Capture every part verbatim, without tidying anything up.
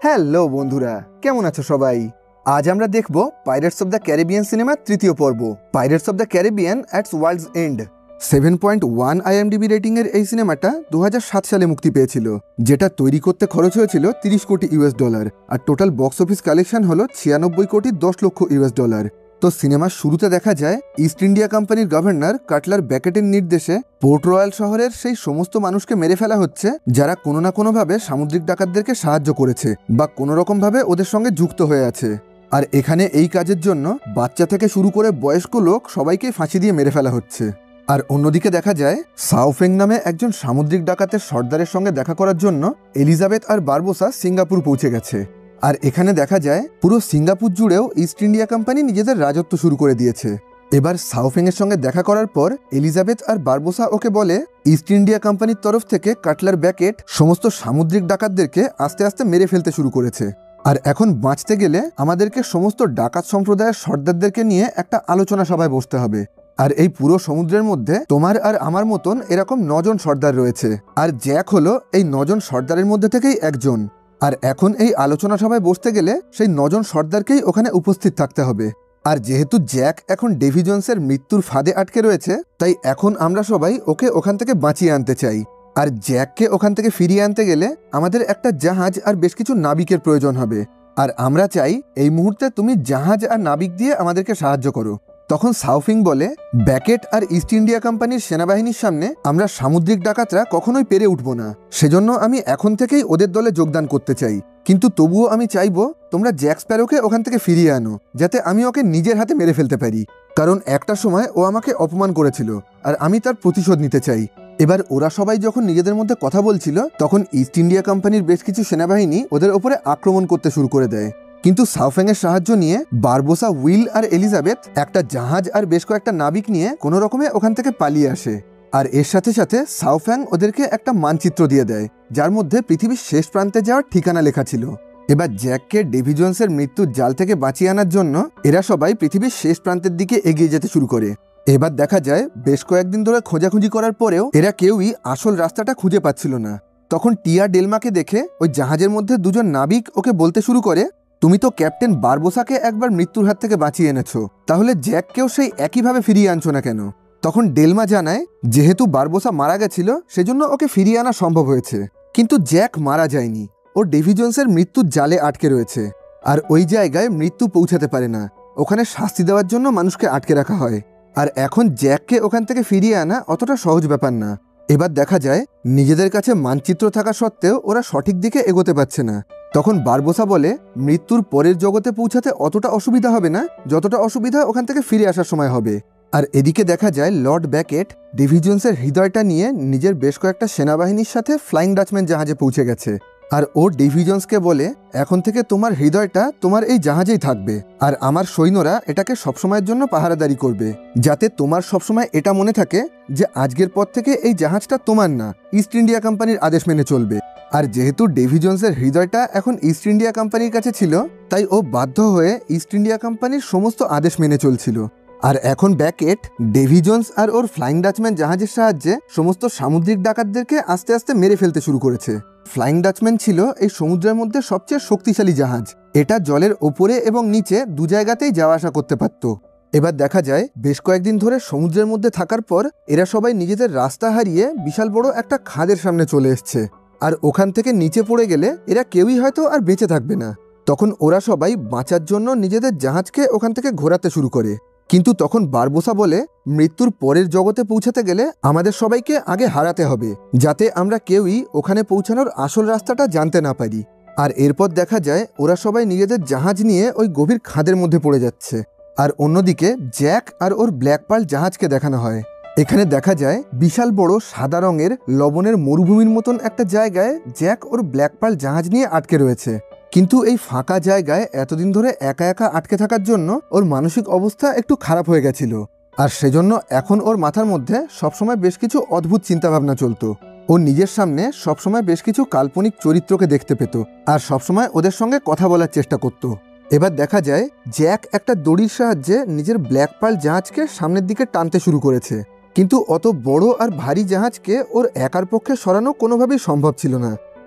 Hello বন্ধুরা, কেমন আছো সবাই? আজ আমরা দেখব পাইরেটস অফ দ্য ক্যারিবিয়ান সিনেমার তৃতীয় পর্ব, pirates of the Caribbean at world's end. Seven point one IMDb rating এর এই সিনেমাটা দু হাজার সাত সালে মুক্তি পেয়েছিল, যেটা তৈরি করতে খরচ হয়েছিল তিরিশ কোটি ইউএস ডলার, আর টোটাল বক্স অফিস কালেকশন হলো ছিয়ানব্বই কোটি দশ লক্ষ ইউএস ডলার। তো সিনেমার শুরুতে দেখা যায় ইস্ট ইন্ডিয়া কোম্পানির গভর্নর কাটলার ব্যাকেটের নির্দেশে পোর্ট রয়্যাল শহরের সেই সমস্ত মানুষকে মেরে ফেলা হচ্ছে যারা কোনো না কোনোভাবে সামুদ্রিক ডাকাতদেরকে সাহায্য করেছে বা কোনো রকমভাবে ওদের সঙ্গে যুক্ত হয়ে আছে। আর এখানে এই কাজের জন্য বাচ্চা থেকে শুরু করে বয়স্ক লোক সবাইকে ফাঁসি দিয়ে মেরে ফেলা হচ্ছে। আর অন্যদিকে দেখা যায় সাওফেং নামে একজন সামুদ্রিক ডাকাতের সর্দারের সঙ্গে দেখা করার জন্য এলিজাবেথ আর বারবোসা সিঙ্গাপুর পৌঁছে গেছে। আর এখানে দেখা যায় পুরো সিঙ্গাপুর জুড়েও ইস্ট ইন্ডিয়া কোম্পানি নিজেদের রাজত্ব শুরু করে দিয়েছে। এবার সাওফেং এর সঙ্গে দেখা করার পর এলিজাবেথ আর বারবোসা ওকে বলে ইস্ট ইন্ডিয়া কোম্পানির তরফ থেকে কাটলার ব্যাকেট সমস্ত সামুদ্রিক ডাকাতদেরকে আস্তে আস্তে মেরে ফেলতে শুরু করেছে। আর এখন বাঁচতে গেলে আমাদেরকে সমস্ত ডাকাত সম্প্রদায়ের সর্দারদেরকে নিয়ে একটা আলোচনা সভায় বসতে হবে। আর এই পুরো সমুদ্রের মধ্যে তোমার আর আমার মতন এরকম নজন সর্দার রয়েছে, আর জ্যাক হলো এই নজন সর্দারের মধ্যে থেকেই একজন। আর এখন এই আলোচনা সভায় বসতে গেলে সেই নজন সর্দারকেই ওখানে উপস্থিত থাকতে হবে। আর যেহেতু জ্যাক এখন ডেভি জোন্সের মৃত্যুর ফাঁদে আটকে রয়েছে, তাই এখন আমরা সবাই ওকে ওখান থেকে বাঁচিয়ে আনতে চাই। আর জ্যাককে ওখান থেকে ফিরিয়ে আনতে গেলে আমাদের একটা জাহাজ আর বেশ কিছু নাবিকের প্রয়োজন হবে। আর আমরা চাই এই মুহূর্তে তুমি জাহাজ আর নাবিক দিয়ে আমাদেরকে সাহায্য করো। তখন সাওফিং বলে ব্যাকেট আর ইস্ট ইন্ডিয়া কোম্পানির সেনাবাহিনীর সামনে আমরা সামুদ্রিক ডাকাতরা কখনোই পেরে উঠব না, সেজন্য আমি এখন থেকেই ওদের দলে যোগদান করতে চাই। কিন্তু তবুও আমি চাইবো তোমরা জ্যাক স্প্যারোকে ওখান থেকে ফিরিয়ে আনো, যাতে আমি ওকে নিজের হাতে মেরে ফেলতে পারি, কারণ একটা সময় ও আমাকে অপমান করেছিল আর আমি তার প্রতিশোধ নিতে চাই। এবার ওরা সবাই যখন নিজেদের মধ্যে কথা বলছিল, তখন ইস্ট ইন্ডিয়া কোম্পানির বেশ কিছু সেনাবাহিনী ওদের ওপরে আক্রমণ করতে শুরু করে দেয়। কিন্তু সাওফেং এর সাহায্য নিয়ে বারবোসা, উইল আর এলিজাবেথ একটা জাহাজ আর বেশ কয়েকটা নাবিক নিয়ে কোনো রকমে ওখান থেকে পালিয়ে আসে। আর এর সাথে সাথে সাওফেং ওদেরকে একটা মানচিত্র দিয়ে দেয়, যার মধ্যে পৃথিবীর শেষ প্রান্তে যাওয়ার ঠিকানা লেখা ছিল। এবার জ্যাককে ডেভি জোন্সের মৃত্যুর জাল থেকে বাঁচিয়ে আনার জন্য এরা সবাই পৃথিবীর শেষ প্রান্তের দিকে এগিয়ে যেতে শুরু করে। এবার দেখা যায় বেশ কয়েকদিন ধরে খোঁজাখুঁজি করার পরেও এরা কেউই আসল রাস্তাটা খুঁজে পাচ্ছিল না। তখন টিয়া ডেলমাকে দেখে ওই জাহাজের মধ্যে দুজন নাবিক ওকে বলতে শুরু করে, তুমি তো ক্যাপ্টেন বারবোসাকে একবার মৃত্যুর হাত থেকে বাঁচিয়ে এনেছো, তাহলে জ্যাককেও সেই একইভাবে ফিরিয়ে আনছো না কেন? তখন ডেলমা জানায় যেহেতু বারবোসা মারা গেছিল সেজন্য ওকে ফিরিয়ে আনা সম্ভব হয়েছে, কিন্তু জ্যাক মারা যায়নি, ও ডেভি জোন্সের মৃত্যুর জালে আটকে রয়েছে। আর ওই জায়গায় মৃত্যু পৌঁছাতে পারে না, ওখানে শাস্তি দেওয়ার জন্য মানুষকে আটকে রাখা হয়। আর এখন জ্যাককে ওখান থেকে ফিরিয়ে আনা অতটা সহজ ব্যাপার না। এবার দেখা যায় নিজেদের কাছে মানচিত্র থাকা সত্ত্বেও ওরা সঠিক দিকে এগোতে পারছে না। তখন বারবোসা বলে মৃত্যুর পরের জগতে পৌঁছাতে অতটা অসুবিধা হবে না যতটা অসুবিধা ওখান থেকে ফিরে আসার সময় হবে। আর এদিকে দেখা যায় লর্ড ব্যাকেট ডেভি জোন্সের হৃদয়টা নিয়ে নিজের বেশ কয়েকটা সেনাবাহিনীর সাথে ফ্লাইং ডাচম্যান জাহাজে পৌঁছে গেছে। আর ও ডেভি জোন্সকে বলে এখন থেকে তোমার হৃদয়টা তোমার এই জাহাজেই থাকবে, আর আমার সৈন্যরা এটাকে সবসময়ের জন্য পাহারাদারি করবে, যাতে তোমার সবসময় এটা মনে থাকে যে আজকের পর থেকে এই জাহাজটা তোমার না, ইস্ট ইন্ডিয়া কোম্পানির আদেশ মেনে চলবে। আর যেহেতু ডেভি জোন্সের হৃদয়টা এখন ইস্ট ইন্ডিয়া কোম্পানির কাছে ছিল, তাই ও বাধ্য হয়ে ইস্ট ইন্ডিয়া কোম্পানির সমস্ত আদেশ মেনে চলছিল। আর এখন ব্যাকেট ডেভি জোন্স আর ওর ফ্লাইং ডাচম্যান জাহাজের সাহায্যে সমস্ত সামুদ্রিক ডাকাতদেরকে আস্তে আস্তে মেরে ফেলতে শুরু করেছে। ফ্লাইং ডাচম্যান ছিল এই সমুদ্রের মধ্যে সবচেয়ে শক্তিশালী জাহাজ, এটা জলের ওপরে এবং নিচে দু জায়গাতেই যাওয়া আসা করতে পারত। এবার দেখা যায় বেশ কয়েকদিন ধরে সমুদ্রের মধ্যে থাকার পর এরা সবাই নিজেদের রাস্তা হারিয়ে বিশাল বড় একটা খাদের সামনে চলে এসছে। আর ওখান থেকে নিচে পড়ে গেলে এরা কেউই হয়তো আর বেঁচে থাকবে না। তখন ওরা সবাই বাঁচার জন্য নিজেদের জাহাজকে ওখান থেকে ঘোরাতে শুরু করে। কিন্তু তখন বারবোসা বলে মৃত্যুর পরের জগতে পৌঁছাতে গেলে আমাদের সবাইকে আগে হারাতে হবে, যাতে আমরা কেউই ওখানে পৌঁছানোর আসল রাস্তাটা জানতে না পারি। আর এরপর দেখা যায় ওরা সবাই নিজেদের জাহাজ নিয়ে ওই গভীর খাদের মধ্যে পড়ে যাচ্ছে। আর অন্যদিকে জ্যাক আর ওর ব্ল্যাক পার্ল জাহাজকে দেখানো হয়। এখানে দেখা যায় বিশাল বড় সাদা রঙের লবণের মরুভূমির মতন একটা জায়গায় জ্যাক ওর ব্ল্যাক পার্ল জাহাজ নিয়ে আটকে রয়েছে। কিন্তু এই ফাঁকা জায়গায় এতদিন ধরে একা একা আটকে থাকার জন্য ওর মানসিক অবস্থা একটু খারাপ হয়ে গেছিল। আর সেজন্য এখন ওর মাথার মধ্যে সবসময় বেশ কিছু অদ্ভুত চিন্তাভাবনা চলতো। ও নিজের সামনে সবসময় বেশ কিছু কাল্পনিক চরিত্রকে দেখতে পেত আর সবসময় ওদের সঙ্গে কথা বলার চেষ্টা করত। এবার দেখা যায় জ্যাক একটা দড়ির সাহায্যে নিজের ব্ল্যাক পার্ল জাহাজকে সামনের দিকে টানতে শুরু করেছে, কিন্তু অত বড় আর ভারী জাহাজকে ওর একার পক্ষে সরানো কোনোভাবেই সম্ভব ছিল না।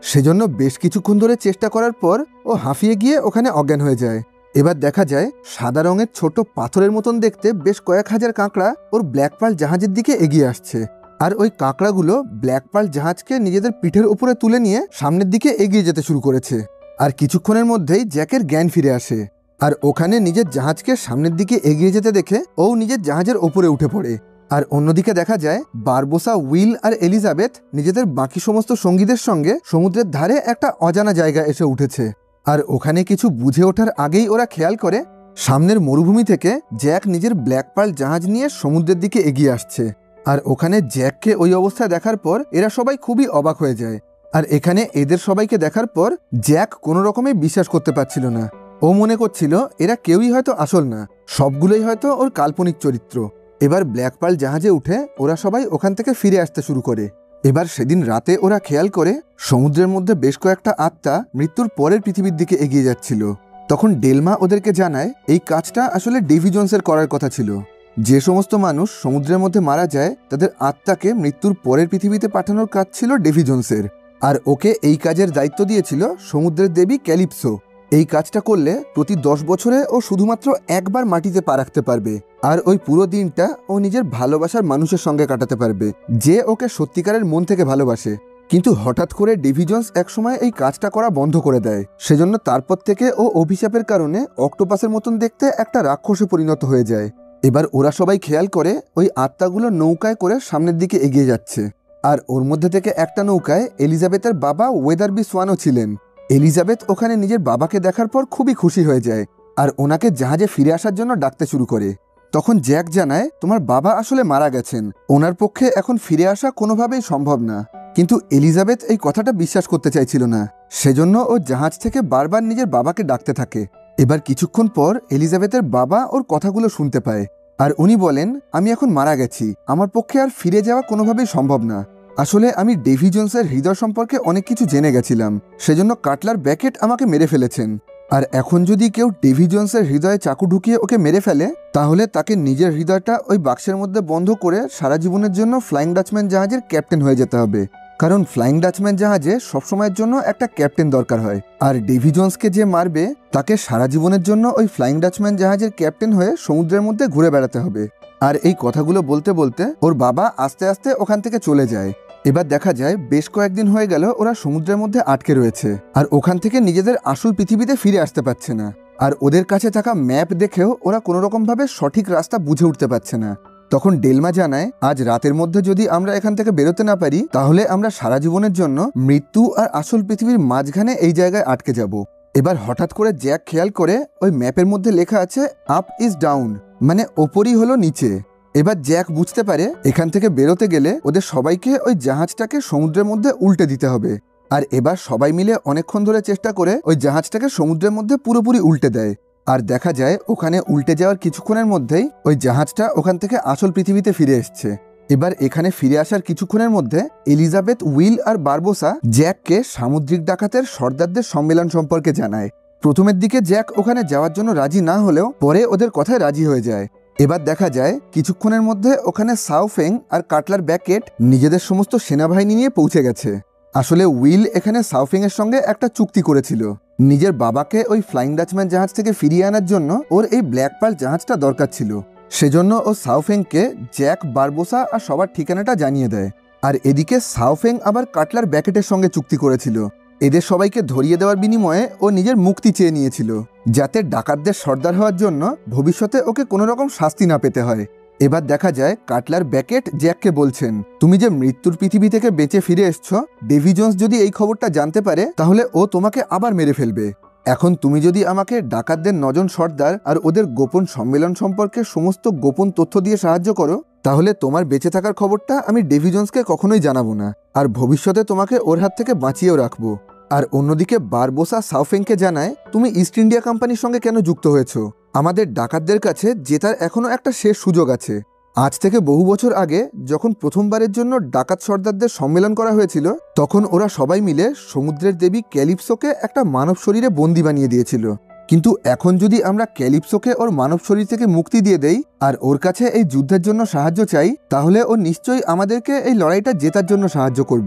সেজন্য বেশ কিছুক্ষণ ধরে চেষ্টা করার পর ও হাঁফিয়ে গিয়ে ওখানে অজ্ঞান হয়ে যায়। এবার দেখা যায় সাদা রঙের ছোট পাথরের মতন দেখতে বেশ কয়েক হাজার কাঁকড়া ওর ব্ল্যাক পার্ল জাহাজের দিকে এগিয়ে আসছে। আর ওই কাঁকড়াগুলো ব্ল্যাক পার্ল জাহাজকে নিজেদের পিঠের উপরে তুলে নিয়ে সামনের দিকে এগিয়ে যেতে শুরু করেছে। আর কিছুক্ষণের মধ্যেই জ্যাকের জ্ঞান ফিরে আসে, আর ওখানে নিজের জাহাজকে সামনের দিকে এগিয়ে যেতে দেখে ও নিজের জাহাজের ওপরে উঠে পড়ে। আর অন্যদিকে দেখা যায় বারবোসা, উইল আর এলিজাবেথ নিজেদের বাকি সমস্ত সঙ্গীদের সঙ্গে সমুদ্রের ধারে একটা অজানা জায়গায় এসে উঠেছে। আর ওখানে কিছু বুঝে ওঠার আগেই ওরা খেয়াল করে সামনের মরুভূমি থেকে জ্যাক নিজের ব্ল্যাক পার্ল জাহাজ নিয়ে সমুদ্রের দিকে এগিয়ে আসছে। আর ওখানে জ্যাককে ওই অবস্থায় দেখার পর এরা সবাই খুবই অবাক হয়ে যায়। আর এখানে এদের সবাইকে দেখার পর জ্যাক কোনো রকমে বিশ্বাস করতে পারছিল না। ও মনে করছিল এরা কেউই হয়তো আসল না, সবগুলোই হয়তো ওর কাল্পনিক চরিত্র। এবার ব্ল্যাক পার্ল জাহাজে উঠে ওরা সবাই ওখান থেকে ফিরে আসতে শুরু করে। এবার সেদিন রাতে ওরা খেয়াল করে সমুদ্রের মধ্যে বেশ কয়েকটা আত্মা মৃত্যুর পরের পৃথিবীর দিকে এগিয়ে যাচ্ছিল। তখন ডেলমা ওদেরকে জানায় এই কাজটা আসলে ডেভি জোন্সের করার কথা ছিল। যে সমস্ত মানুষ সমুদ্রের মধ্যে মারা যায় তাদের আত্মাকে মৃত্যুর পরের পৃথিবীতে পাঠানোর কাজ ছিল ডেভি জোন্সের। আর ওকে এই কাজের দায়িত্ব দিয়েছিল সমুদ্রের দেবী ক্যালিপসো। এই কাজটা করলে প্রতি দশ বছরে ও শুধুমাত্র একবার মাটিতে পা রাখতে পারবে, আর ওই পুরো দিনটা ও নিজের ভালোবাসার মানুষের সঙ্গে কাটাতে পারবে যে ওকে সত্যিকারের মন থেকে ভালোবাসে। কিন্তু হঠাৎ করে ডেভি জোন্স একসময় এই কাজটা করা বন্ধ করে দেয়। সেজন্য তারপর থেকে ও অভিশাপের কারণে অক্টোপাসের মতন দেখতে একটা রাক্ষসে পরিণত হয়ে যায়। এবার ওরা সবাই খেয়াল করে ওই আত্মাগুলো নৌকায় করে সামনের দিকে এগিয়ে যাচ্ছে। আর ওর মধ্যে থেকে একটা নৌকায় এলিজাবেথের বাবা ওয়েদারবি সোয়ানও ছিলেন। এলিজাবেথ ওখানে নিজের বাবাকে দেখার পর খুবই খুশি হয়ে যায় আর ওনাকে জাহাজে ফিরে আসার জন্য ডাকতে শুরু করে। তখন জ্যাক জানায় তোমার বাবা আসলে মারা গেছেন, ওনার পক্ষে এখন ফিরে আসা কোনোভাবেই সম্ভব না। কিন্তু এলিজাবেথ এই কথাটা বিশ্বাস করতে চাইছিল না, সেজন্য ও জাহাজ থেকে বারবার নিজের বাবাকে ডাকতে থাকে। এবার কিছুক্ষণ পর এলিজাবেথের বাবা ওর কথাগুলো শুনতে পায় আর উনি বলেন আমি এখন মারা গেছি, আমার পক্ষে আর ফিরে যাওয়া কোনোভাবেই সম্ভব না। আসলে আমি ডেভি জোন্সের হৃদয় সম্পর্কে অনেক কিছু জেনে গেছিলাম, সেজন্য কাটলার ব্যাকেট আমাকে মেরে ফেলেছেন। আর এখন যদি কেউ ডেভি জোন্সের হৃদয়ে চাকু ঢুকিয়ে ওকে মেরে ফেলে তাহলে তাকে নিজের হৃদয়টা ওই বাক্সের মধ্যে বন্ধ করে সারা জীবনের জন্য ফ্লাইং ডাচম্যান জাহাজের ক্যাপ্টেন হয়ে যেতে হবে, কারণ ফ্লাইং ডাচম্যান জাহাজে সবসময়ের জন্য একটা ক্যাপ্টেন দরকার হয়। আর ডেভি জোন্সকে যে মারবে তাকে সারা জীবনের জন্য ওই ফ্লাইং ডাচম্যান জাহাজের ক্যাপ্টেন হয়ে সমুদ্রের মধ্যে ঘুরে বেড়াতে হবে। আর এই কথাগুলো বলতে বলতে ওর বাবা আস্তে আস্তে ওখান থেকে চলে যায়। এবার দেখা যায় বেশ কয়েকদিন হয়ে গেল ওরা সমুদ্রের মধ্যে আটকে রয়েছে আর ওখান থেকে নিজেদের আসল পৃথিবীতে ফিরে আসতে পারছে না। আর ওদের কাছে থাকা ম্যাপ দেখেও ওরা কোনো রকমভাবে সঠিক রাস্তা বুঝে উঠতে পারছে না। তখন ডেলমা জানায় আজ রাতের মধ্যে যদি আমরা এখান থেকে বেরোতে না পারি তাহলে আমরা সারা জীবনের জন্য মৃত্যু আর আসল পৃথিবীর মাঝখানে এই জায়গায় আটকে যাব। এবার হঠাৎ করে জ্যাক খেয়াল করে ওই ম্যাপের মধ্যে লেখা আছে আপ ইজ ডাউন, মানে ওপরই হলো নিচে। এবার জ্যাক বুঝতে পারে এখান থেকে বেরোতে গেলে ওদের সবাইকে ওই জাহাজটাকে সমুদ্রের মধ্যে উল্টে দিতে হবে। আর এবার সবাই মিলে অনেকক্ষণ ধরে চেষ্টা করে ওই জাহাজটাকে সমুদ্রের মধ্যে পুরোপুরি উল্টে দেয়। আর দেখা যায় ওখানে উল্টে যাওয়ার কিছুক্ষণের মধ্যেই ওই জাহাজটা ওখান থেকে আসল পৃথিবীতে ফিরে এসছে। এবার এখানে ফিরে আসার কিছুক্ষণের মধ্যে এলিজাবেথ, উইল আর বারবোসা জ্যাককে সামুদ্রিক ডাকাতের সর্দারদের সম্মেলন সম্পর্কে জানায়। প্রথমের দিকে জ্যাক ওখানে যাওয়ার জন্য রাজি না হলেও পরে ওদের কথায় রাজি হয়ে যায়। এবার দেখা যায় কিছুক্ষণের মধ্যে ওখানে সাওফেং আর কাটলার ব্যাকেট নিজেদের সমস্ত সেনাবাহিনী নিয়ে পৌঁছে গেছে। আসলে উইল এখানে সাওফেং এর সঙ্গে একটা চুক্তি করেছিল, নিজের বাবাকে ওই ফ্লাইং ডাচম্যান জাহাজ থেকে ফিরিয়ে আনার জন্য ওর এই ব্ল্যাক পার্ল জাহাজটা দরকার ছিল। সেজন্য ও সাওফেংকে জ্যাক, বারবোসা আর সবার ঠিকানাটা জানিয়ে দেয়। আর এদিকে সাওফেং আবার কাটলার ব্যাকেটের সঙ্গে চুক্তি করেছিল, এদের সবাইকে ধরিয়ে দেওয়ার বিনিময়ে ও নিজের মুক্তি চেয়ে নিয়েছিল, যাতে ডাকাতদের সর্দার হওয়ার জন্য ভবিষ্যতে ওকে কোনো রকম শাস্তি না পেতে হয়। এবার দেখা যায় কাটলার ব্যাকেট জ্যাককে বলছেন তুমি যে মৃত্যুর পৃথিবী থেকে বেঁচে ফিরে এসছো, ডেভি জোন্স যদি এই খবরটা জানতে পারে তাহলে ও তোমাকে আবার মেরে ফেলবে। এখন তুমি যদি আমাকে ডাকাতদের নজন সর্দার আর ওদের গোপন সম্মেলন সম্পর্কে সমস্ত গোপন তথ্য দিয়ে সাহায্য করো তাহলে তোমার বেঁচে থাকার খবরটা আমি ডেভি জোন্সকে কখনোই জানাবো না, আর ভবিষ্যতে তোমাকে ওর হাত থেকে বাঁচিয়েও রাখবো। আর অন্যদিকে বারবোসা সাওফেংকে জানায় তুমি ইস্ট ইন্ডিয়া কোম্পানির সঙ্গে কেন যুক্ত হয়েছো, আমাদের ডাকাতদের কাছে জেতার এখনো একটা শেষ সুযোগ আছে। আজ থেকে বহু বছর আগে যখন প্রথমবারের জন্য ডাকাত সর্দারদের সম্মেলন করা হয়েছিল তখন ওরা সবাই মিলে সমুদ্রের দেবী ক্যালিপসোকে একটা মানব শরীরে বন্দি বানিয়ে দিয়েছিল। কিন্তু এখন যদি আমরা ক্যালিপসোকে ওর মানব শরীর থেকে মুক্তি দিয়ে দেই আর ওর কাছে এই যুদ্ধের জন্য সাহায্য চাই তাহলে ও নিশ্চয়ই আমাদেরকে এই লড়াইটা জেতার জন্য সাহায্য করবে।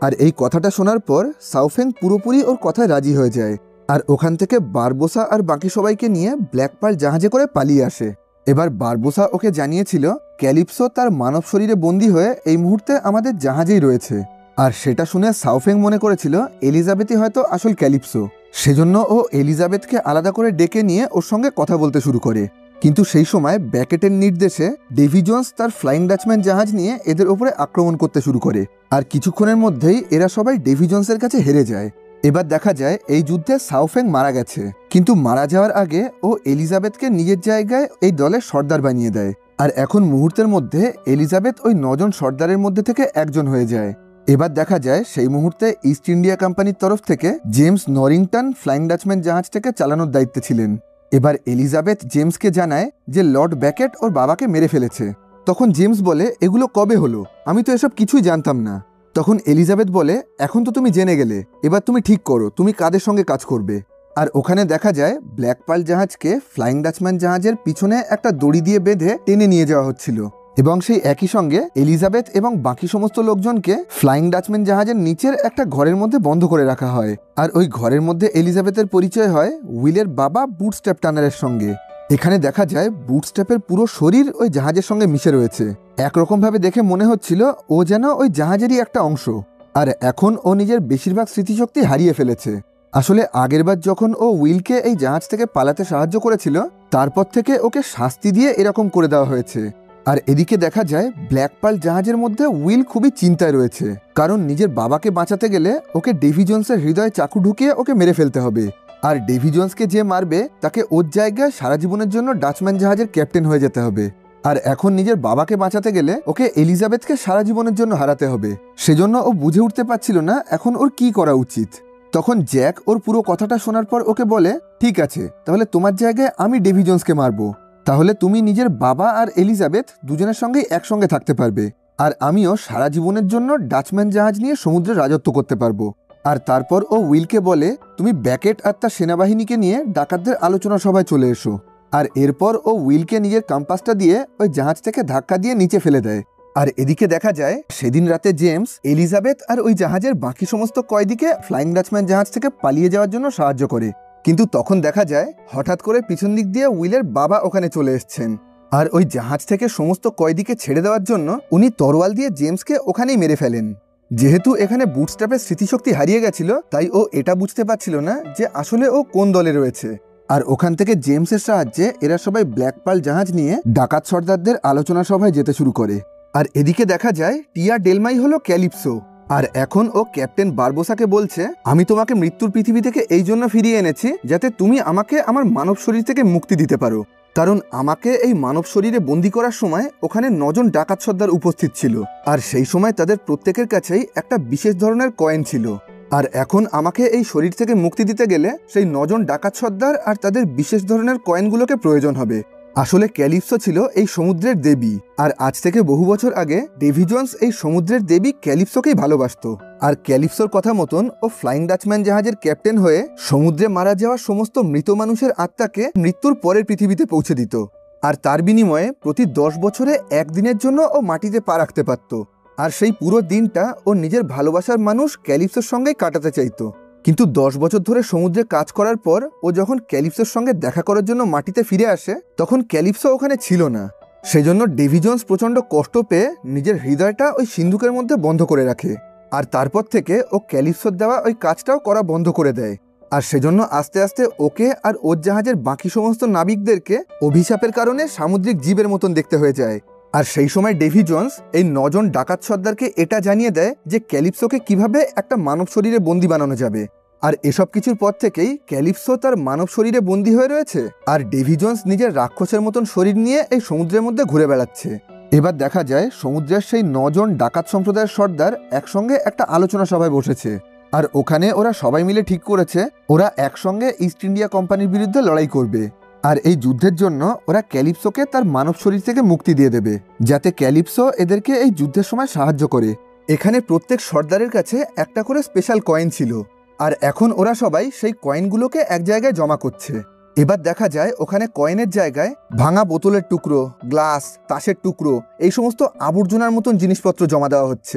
আর এই কথাটা শোনার পর সাউফেং পুরোপুরি ওর কথায় রাজি হয়ে যায় আর ওখান থেকে বারবোসা আর বাকি সবাইকে নিয়ে ব্ল্যাক পার্ল জাহাজে করে পালিয়ে আসে। এবার বারবোসা ওকে জানিয়েছিল ক্যালিপসো তার মানব শরীরে বন্দী হয়ে এই মুহূর্তে আমাদের জাহাজেই রয়েছে। আর সেটা শুনে সাউফেং মনে করেছিল এলিজাবেথই হয়তো আসল ক্যালিপসো, সেজন্য ও এলিজাবেথকে আলাদা করে ডেকে নিয়ে ওর সঙ্গে কথা বলতে শুরু করে। কিন্তু সেই সময় ব্যাকেটের নির্দেশে ডেভি জোন্স তার ফ্লাইং ডাচম্যান জাহাজ নিয়ে এদের উপরে আক্রমণ করতে শুরু করে আর কিছুক্ষণের মধ্যেই এরা সবাই ডেভি জোন্সের কাছে হেরে যায়। এবার দেখা যায় এই যুদ্ধে সাউফেং মারা গেছে, কিন্তু মারা যাওয়ার আগে ও এলিজাবেথকে নিজের জায়গায় এই দলের সর্দার বানিয়ে দেয়। আর এখন মুহূর্তের মধ্যে এলিজাবেথ ওই নজন সর্দারের মধ্যে থেকে একজন হয়ে যায়। এবার দেখা যায় সেই মুহূর্তে ইস্ট ইন্ডিয়া কোম্পানির তরফ থেকে জেমস নরিংটন ফ্লাইং ডাচম্যান জাহাজটাকে চালানোর দায়িত্বে ছিলেন। এবার এলিজাবেথ জেমসকে জানায় যে লর্ড ব্যাকেট ওর বাবাকে মেরে ফেলেছে। তখন জেমস বলে, এগুলো কবে হলো? আমি তো এসব কিছুই জানতাম না। তখন এলিজাবেথ বলে, এখন তো তুমি জেনে গেলে, এবার তুমি ঠিক করো তুমি কাদের সঙ্গে কাজ করবে। আর ওখানে দেখা যায় ব্ল্যাক পার্ল জাহাজকে ফ্লাইং ডাচম্যান জাহাজের পিছনে একটা দড়ি দিয়ে বেঁধে টেনে নিয়ে যাওয়া হচ্ছিল এবং সেই একই সঙ্গে এলিজাবেথ এবং বাকি সমস্ত লোকজনকে ফ্লাইং ডাচম্যান জাহাজের নিচের একটা ঘরের মধ্যে বন্ধ করে রাখা হয়। আর ওই ঘরের মধ্যে এলিজাবেথের পরিচয় হয় উইলের বাবা বুটস্ট্র্যাপ টানারের সঙ্গে। এখানে দেখা যায় বুটস্ট্র্যাপের পুরো শরীর ওই জাহাজের সঙ্গে মিশে রয়েছে। একরকম ভাবে দেখে মনে হচ্ছিল ও যেন ওই জাহাজেরই একটা অংশ। আর এখন ও নিজের বেশিরভাগ স্মৃতিশক্তি হারিয়ে ফেলেছে। আসলে আগেরবার যখন ও উইলকে এই জাহাজ থেকে পালাতে সাহায্য করেছিল তারপর থেকে ওকে শাস্তি দিয়ে এরকম করে দেওয়া হয়েছে। আর এদিকে দেখা যায় ব্ল্যাক পার্ল জাহাজের মধ্যে উইল খুবই চিন্তায় রয়েছে, কারণ নিজের বাবাকে বাঁচাতে গেলে ওকে ডেভি জোন্সের হৃদয়ে চাকু ঢুকিয়ে ওকে মেরে ফেলতে হবে। আর ডেভি জোন্সকে যে মারবে তাকে ওর জায়গায় সারা জীবনের জন্য ডাচম্যান জাহাজের ক্যাপ্টেন হয়ে যেতে হবে। আর এখন নিজের বাবাকে বাঁচাতে গেলে ওকে এলিজাবেথকে সারা জীবনের জন্য হারাতে হবে। সেজন্য ও বুঝে উঠতে পারছিল না এখন ওর কি করা উচিত। তখন জ্যাক ওর পুরো কথাটা শোনার পর ওকে বলে, ঠিক আছে, তাহলে তোমার জায়গায় আমি ডেভি জোন্সকে মারবো। তাহলে তুমি নিজের বাবা আর এলিজাবেথ দুজনের সঙ্গেই একসঙ্গে থাকতে পারবে, আর আমিও সারা জীবনের জন্য ডাচম্যান জাহাজ নিয়ে সমুদ্রে রাজত্ব করতে পারবো। আর তারপর ও উইলকে বলে, তুমি ব্যাকেট আর তার সেনাবাহিনীকে নিয়ে ডাকাতদের আলোচনা সভায় চলে এসো। আর এরপর ও উইলকে নিজের কম্পাসটা দিয়ে ওই জাহাজ থেকে ধাক্কা দিয়ে নিচে ফেলে দেয়। আর এদিকে দেখা যায় সেদিন রাতে জেমস এলিজাবেথ আর ওই জাহাজের বাকি সমস্ত কয়েদিকে ফ্লাইং ডাচম্যান জাহাজ থেকে পালিয়ে যাওয়ার জন্য সাহায্য করে। কিন্তু তখন দেখা যায় হঠাৎ করে পিছন দিক দিয়ে উইলের বাবা ওখানে চলে এসছেন। আর ওই জাহাজ থেকে সমস্ত কয়েদিকে ছেড়ে দেওয়ার জন্য উনি তরোয়াল দিয়ে জেমসকে ওখানেই মেরে ফেলেন। যেহেতু এখানে বুটস্ট্র্যাপের স্মৃতিশক্তি হারিয়ে গেছিল তাই ও এটা বুঝতে পারছিল না যে আসলে ও কোন দলে রয়েছে। আর ওখান থেকে জেমসের সাহায্যে এরা সবাই ব্ল্যাক পার্ল জাহাজ নিয়ে ডাকাত সর্দারদের আলোচনা সভায় যেতে শুরু করে। আর এদিকে দেখা যায় টিয়া ডেলমাই হলো ক্যালিপসো। আর এখন ও ক্যাপ্টেন বারবোসাকে বলছে, আমি তোমাকে মৃত্যুর পৃথিবী থেকে এই জন্য ফিরিয়ে এনেছি যাতে তুমি আমাকে আমার মানব শরীর থেকে মুক্তি দিতে পারো, কারণ আমাকে এই মানব শরীরে বন্দি করার সময় ওখানে নজন ডাকাত সর্দার উপস্থিত ছিল আর সেই সময় তাদের প্রত্যেকের কাছেই একটা বিশেষ ধরনের কয়েন ছিল। আর এখন আমাকে এই শরীর থেকে মুক্তি দিতে গেলে সেই নজন ডাকাত সর্দার আর তাদের বিশেষ ধরনের কয়েনগুলোকে প্রয়োজন হবে। আসলে ক্যালিপসো ছিল এই সমুদ্রের দেবী, আর আজ থেকে বহু বছর আগে ডেভি জোন্স এই সমুদ্রের দেবী ক্যালিপসোকেই ভালোবাসত। আর ক্যালিপসোর কথা মতন ও ফ্লাইং ডাচম্যান জাহাজের ক্যাপ্টেন হয়ে সমুদ্রে মারা যাওয়া সমস্ত মৃত মানুষের আত্মাকে মৃত্যুর পরের পৃথিবীতে পৌঁছে দিত। আর তার বিনিময়ে প্রতি দশ বছরে একদিনের জন্য ও মাটিতে পা রাখতে পারত। আর সেই পুরো দিনটা ও নিজের ভালোবাসার মানুষ ক্যালিপসোর সঙ্গেই কাটাতে চাইতো। কিন্তু দশ বছর ধরে সমুদ্রে কাজ করার পর ও যখন ক্যালিপসোর সঙ্গে দেখা করার জন্য মাটিতে ফিরে আসে তখন ক্যালিপসো ওখানে ছিল না। সেজন্য ডেভি জোন্স প্রচণ্ড কষ্ট পেয়ে নিজের হৃদয়টা ওই সিন্ধুকের মধ্যে বন্ধ করে রাখে। আর তারপর থেকে ও ক্যালিপসোর দেওয়া ওই কাজটাও করা বন্ধ করে দেয়। আর সেজন্য আস্তে আস্তে ওকে আর ওর জাহাজের বাকি সমস্ত নাবিকদেরকে অভিশাপের কারণে সামুদ্রিক জীবের মতন দেখতে হয়ে যায়। আর সেই সময় ডেভি জোন্স এই নজন ডাকাত সর্দারকে এটা জানিয়ে দেয় যে ক্যালিপসোকে কিভাবে একটা মানব শরীরে বন্দি বানানো যাবে। আর এসব কিছুর পর থেকেই ক্যালিপসো তার মানব শরীরে বন্দি হয়ে রয়েছে আর ডেভি জোন্স নিজের রাক্ষসের মতন শরীর নিয়ে এই সমুদ্রের মধ্যে ঘুরে বেড়াচ্ছে। এবার দেখা যায় সমুদ্রের সেই নজন ডাকাত সম্প্রদায়ের সর্দার একসঙ্গে একটা আলোচনা সভায় বসেছে। আর ওখানে ওরা সবাই মিলে ঠিক করেছে ওরা একসঙ্গে ইস্ট ইন্ডিয়া কোম্পানির বিরুদ্ধে লড়াই করবে। আর এই যুদ্ধের জন্য ওরা ক্যালিপসোকে তার মানব শরীর থেকে মুক্তি দিয়ে দেবে যাতে ক্যালিপসো এদেরকে এই যুদ্ধের সময় সাহায্য করে। এখানে প্রত্যেক সর্দারের কাছে একটা করে স্পেশাল কয়েন ছিল আর এখন ওরা সবাই সেই কয়েনগুলোকে এক জায়গায় জমা করছে। এবার দেখা যায় ওখানে কয়েনের জায়গায় ভাঙা বোতলের টুকরো, গ্লাস, তাসের টুকরো, এই সমস্ত আবর্জনার মতন জিনিসপত্র জমা দেওয়া হচ্ছে।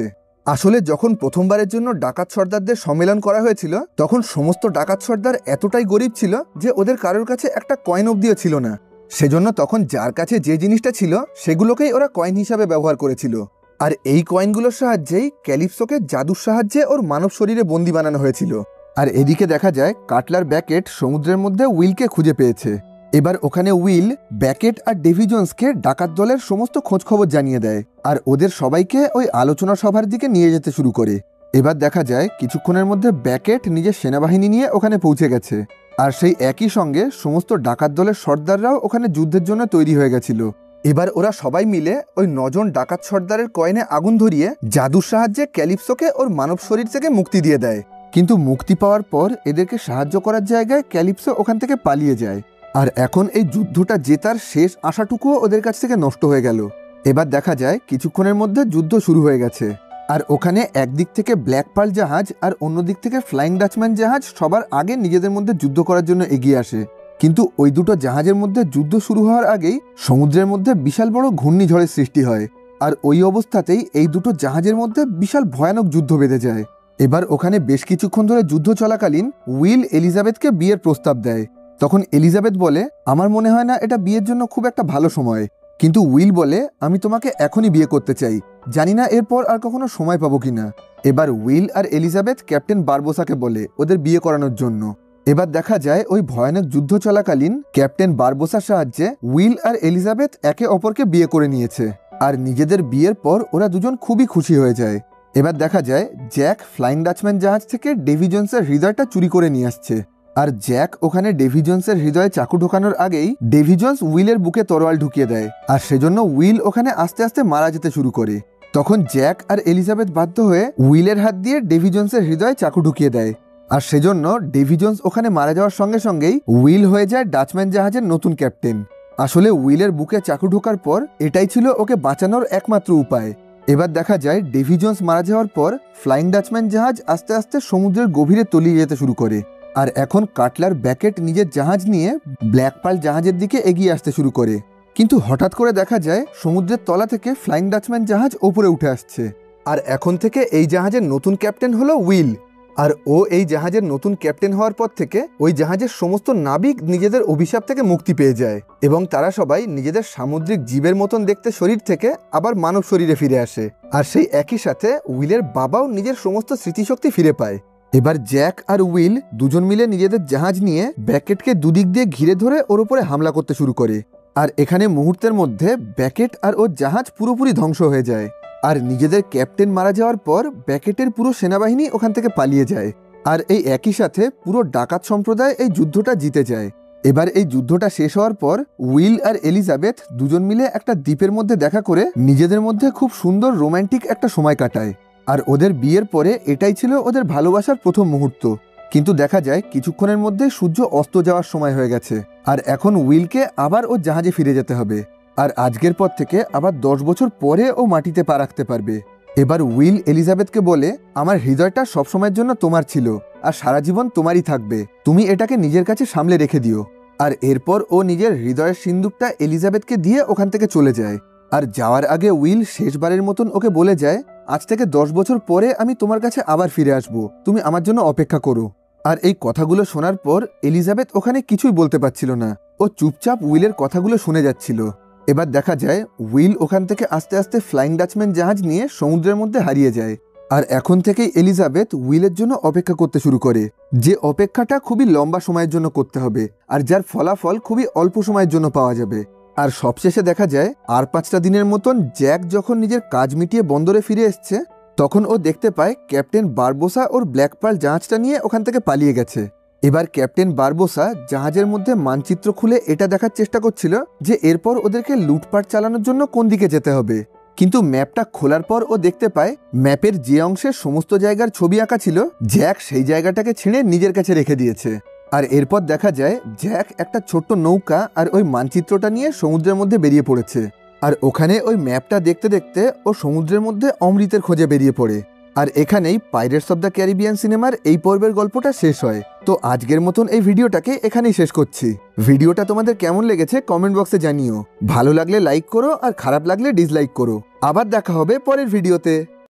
আসলে যখন প্রথমবারের জন্য ডাকাত সর্দারদের সম্মেলন করা হয়েছিল তখন সমস্ত ডাকাত সর্দার এতটাই গরিব ছিল যে ওদের কারোর কাছে একটা কয়েন অবধিও ছিল না। সেজন্য তখন যার কাছে যে জিনিসটা ছিল সেগুলোকেই ওরা কয়েন হিসাবে ব্যবহার করেছিল। আর এই কয়েনগুলোর সাহায্যেই ক্যালিপসোকে জাদুর সাহায্যে ওর মানব শরীরে বন্দি বানানো হয়েছিল। আর এদিকে দেখা যায় কাটলার ব্যাকেট সমুদ্রের মধ্যে উইলকে খুঁজে পেয়েছে। এবার ওখানে উইল ব্যাকেট আর ডেভি জোন্সকে ডাকাত দলের সমস্ত খোঁজখবর জানিয়ে দেয় আর ওদের সবাইকে ওই আলোচনা সভার দিকে নিয়ে যেতে শুরু করে। এবার দেখা যায় কিছুক্ষণের মধ্যে ব্যাকেট নিজের সেনাবাহিনী নিয়ে ওখানে পৌঁছে গেছে আর সেই একই সঙ্গে সমস্ত ডাকাত দলের সর্দাররাও ওখানে যুদ্ধের জন্য তৈরি হয়ে গেছিল। এবার ওরা সবাই মিলে ওই নজন ডাকাত সর্দারের কয়েনে আগুন ধরিয়ে জাদুর সাহায্যে ক্যালিপসোকে ওর মানব শরীর থেকে মুক্তি দিয়ে দেয়। কিন্তু মুক্তি পাওয়ার পর এদেরকে সাহায্য করার জায়গায় ক্যালিপসো ওখান থেকে পালিয়ে যায়। আর এখন এই যুদ্ধটা জেতার শেষ আশাটুকুও ওদের কাছ থেকে নষ্ট হয়ে গেল। এবার দেখা যায় কিছুক্ষণের মধ্যে যুদ্ধ শুরু হয়ে গেছে আর ওখানে একদিক থেকে ব্ল্যাক পার্ল জাহাজ আর অন্য দিক থেকে ফ্লাইং ডাচম্যান জাহাজ সবার আগে নিজেদের মধ্যে যুদ্ধ করার জন্য এগিয়ে আসে। কিন্তু ওই দুটো জাহাজের মধ্যে যুদ্ধ শুরু হওয়ার আগেই সমুদ্রের মধ্যে বিশাল বড় ঘূর্ণিঝড়ের সৃষ্টি হয় আর ওই অবস্থাতেই এই দুটো জাহাজের মধ্যে বিশাল ভয়ানক যুদ্ধ বেঁধে যায়। এবার ওখানে বেশ কিছুক্ষণ ধরে যুদ্ধ চলাকালীন উইল এলিজাবেথকে বিয়ের প্রস্তাব দেয়। তখন এলিজাবেথ বলে, আমার মনে হয় না এটা বিয়ের জন্য খুব একটা ভালো সময়। কিন্তু উইল বলে, আমি তোমাকে এখনই বিয়ে করতে চাই, জানি না এরপর আর কখনো সময় পাবো কিনা। এবার উইল আর এলিজাবেথ ক্যাপ্টেন বারবোসাকে বলে ওদের বিয়ে করানোর জন্য। এবার দেখা যায় ওই ভয়ানক যুদ্ধ চলাকালীন ক্যাপ্টেন বারবোসার সাহায্যে উইল আর এলিজাবেথ একে অপরকে বিয়ে করে নিয়েছে আর নিজেদের বিয়ের পর ওরা দুজন খুবই খুশি হয়ে যায়। এবার দেখা যায় জ্যাক ফ্লাইং ডাচম্যান জাহাজ থেকে ডেভি জোন্সের হৃদয়টা চুরি করে নিয়ে আসছে আর জ্যাক ওখানে ডেভি জোন্সের হৃদয়ে চাকু ঢোকানোর আগেই ডেভি জোন্স উইলের বুকে তরোয়াল ঢুকিয়ে দেয় আর সেজন্য উইল ওখানে আস্তে আস্তে মারা যেতে শুরু করে। তখন জ্যাক আর এলিজাবেথ বাধ্য হয়ে উইলের হাত দিয়ে ডেভি জোন্সের হৃদয়ে চাকু ঢুকিয়ে দেয় আর সেজন্য ডেভি জোন্স ওখানে মারা যাওয়ার সঙ্গে সঙ্গেই উইল হয়ে যায় ডাচম্যান জাহাজের নতুন ক্যাপ্টেন। আসলে উইলের বুকে চাকু ঢোকার পর এটাই ছিল ওকে বাঁচানোর একমাত্র উপায়। এবার দেখা যায় ডেভি জোন্স মারা যাওয়ার পর ফ্লাইং ডাচম্যান জাহাজ আস্তে আস্তে সমুদ্রের গভীরে তলিয়ে যেতে শুরু করে আর এখন কাটলার ব্যাকেট নিজের জাহাজ নিয়ে ব্ল্যাক পার্ল জাহাজের দিকে এগিয়ে আসতে শুরু করে। কিন্তু হঠাৎ করে দেখা যায় সমুদ্রের তলা থেকে ফ্লাইং ডাচম্যান জাহাজ ওপরে উঠে আসছে আর এখন থেকে এই জাহাজের নতুন ক্যাপ্টেন হলো উইল। আর ও এই জাহাজের নতুন ক্যাপ্টেন হওয়ার পর থেকে ওই জাহাজের সমস্ত নাবিক নিজেদের অভিশাপ থেকে মুক্তি পেয়ে যায় এবং তারা সবাই নিজেদের সামুদ্রিক জীবের মতন দেখতে শরীর থেকে আবার মানব শরীরে ফিরে আসে আর সেই একই সাথে উইলের বাবাও নিজের সমস্ত স্মৃতিশক্তি ফিরে পায়। এবার জ্যাক আর উইল দুজন মিলে নিজেদের জাহাজ নিয়ে ব্যাকেটকে দুদিক দিয়ে ঘিরে ধরে ওর উপরে হামলা করতে শুরু করে আর এখানে মুহূর্তের মধ্যে ব্যাকেট আর ওর জাহাজ পুরোপুরি ধ্বংস হয়ে যায় আর নিজেদের ক্যাপ্টেন মারা যাওয়ার পর ব্যাকেটের পুরো সেনাবাহিনী ওখান থেকে পালিয়ে যায় আর এই একই সাথে পুরো ডাকাত সম্প্রদায় এই যুদ্ধটা জিতে যায়। এবার এই যুদ্ধটা শেষ হওয়ার পর উইল আর এলিজাবেথ দুজন মিলে একটা দ্বীপের মধ্যে দেখা করে নিজেদের মধ্যে খুব সুন্দর রোম্যান্টিক একটা সময় কাটায় আর ওদের বিয়ের পরে এটাই ছিল ওদের ভালোবাসার প্রথম মুহূর্ত। কিন্তু দেখা যায় কিছুক্ষণের মধ্যে সূর্য অস্ত যাওয়ার সময় হয়ে গেছে আর এখন উইলকে আবার ও জাহাজে ফিরে যেতে হবে আর আজকের পর থেকে আবার দশ বছর পরে ও মাটিতে পা রাখতে পারবে। এবার উইল এলিজাবেথকে বলে, আমার হৃদয়টা সবসময়ের জন্য তোমার ছিল আর সারা জীবন তোমারই থাকবে, তুমি এটাকে নিজের কাছে সামলে রেখে দিও। আর এরপর ও নিজের হৃদয়ের সিন্দুকটা এলিজাবেথকে দিয়ে ওখান থেকে চলে যায় আর যাওয়ার আগে উইল শেষবারের মতন ওকে বলে যায়, আজ থেকে দশ বছর পরে আমি তোমার কাছে আবার ফিরে আসবো, তুমি আমার জন্য অপেক্ষা করো। আর এই কথাগুলো শোনার পর এলিজাবেথ ওখানে কিছুই বলতে পারছিল না, ও চুপচাপ উইলের কথাগুলো শুনে যাচ্ছিল। এবার দেখা যায় উইল ওখান থেকে আস্তে আস্তে ফ্লাইং ডাচম্যান জাহাজ নিয়ে সমুদ্রের মধ্যে হারিয়ে যায় আর এখন থেকেই এলিজাবেথ উইলের জন্য অপেক্ষা করতে শুরু করে, যে অপেক্ষাটা খুবই লম্বা সময়ের জন্য করতে হবে আর যার ফলাফল খুবই অল্প সময়ের জন্য পাওয়া যাবে। আর সবশেষে দেখা যায় আর পাঁচটা দিনের মতন জ্যাক যখন নিজের কাজ মিটিয়ে বন্দরে ফিরে এসছে তখন ও দেখতে পায় ক্যাপ্টেন বারবোসা ওর ব্ল্যাক পার্ল জাহাজটা নিয়ে ওখান থেকে পালিয়ে গেছে। এবার ক্যাপ্টেন বারবোসা জাহাজের মধ্যে মানচিত্র খুলে এটা দেখার চেষ্টা করছিল যে এরপর ওদেরকে লুটপাট চালানোর জন্য কোন দিকে যেতে হবে, কিন্তু ম্যাপটা খোলার পর ও দেখতে পায় ম্যাপের যে অংশে সমস্ত জায়গার ছবি আঁকা ছিল জ্যাক সেই জায়গাটাকে ছিঁড়ে নিজের কাছে রেখে দিয়েছে। আর এরপর দেখা যায় জ্যাক একটা ছোট্ট নৌকা আর ওই মানচিত্রটা নিয়ে সমুদ্রের মধ্যে বেরিয়ে পড়েছে আর ওখানে ওই ম্যাপটা দেখতে দেখতে ও সমুদ্রের মধ্যে অমৃতের খোঁজে বেরিয়ে পড়ে। আর এখানেই পাইরেটস অফ দ্য ক্যারিবিয়ান সিনেমার এই পর্বের গল্পটা শেষ হয়। তো আজকের মতন এই ভিডিওটাকে এখানেই শেষ করছি। ভিডিওটা তোমাদের কেমন লেগেছে কমেন্ট বক্সে জানিও, ভালো লাগলে লাইক করো আর খারাপ লাগলে ডিসলাইক করো। আবার দেখা হবে পরের ভিডিওতে।